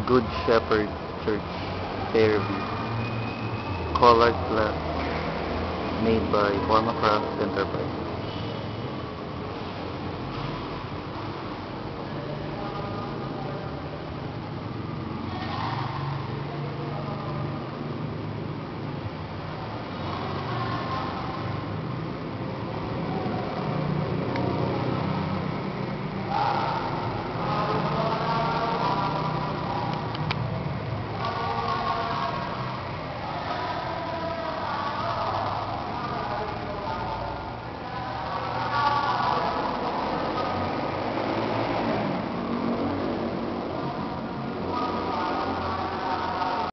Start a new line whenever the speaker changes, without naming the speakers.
Good Shepherd Church, Fairview. Colart Glass, made by Formacraft Enterprises.